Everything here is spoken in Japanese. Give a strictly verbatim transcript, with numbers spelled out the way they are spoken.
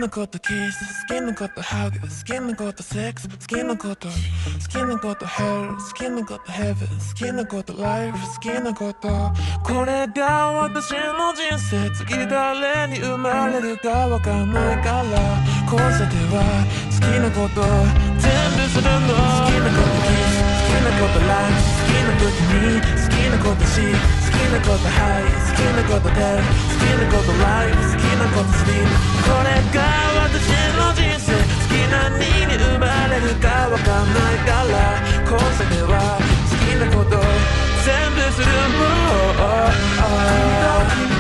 なことキス、好きなことハグ、好きなことセックス、好きなこと好きなことヘル、好きなことヘブン、好きなことライフ、好きなことこれが私の人生、次誰に生まれるかわかんないから今世では好きなこと全部するの。好きなことキス、好きなことライフ、好きな時に好きなことし、好きなことハイ、好きなことテル、好きなことライフ、好きなことスリーム。これが私の人生、好きな何に生まれるかわかんないから今世では好きなこと全部するもん。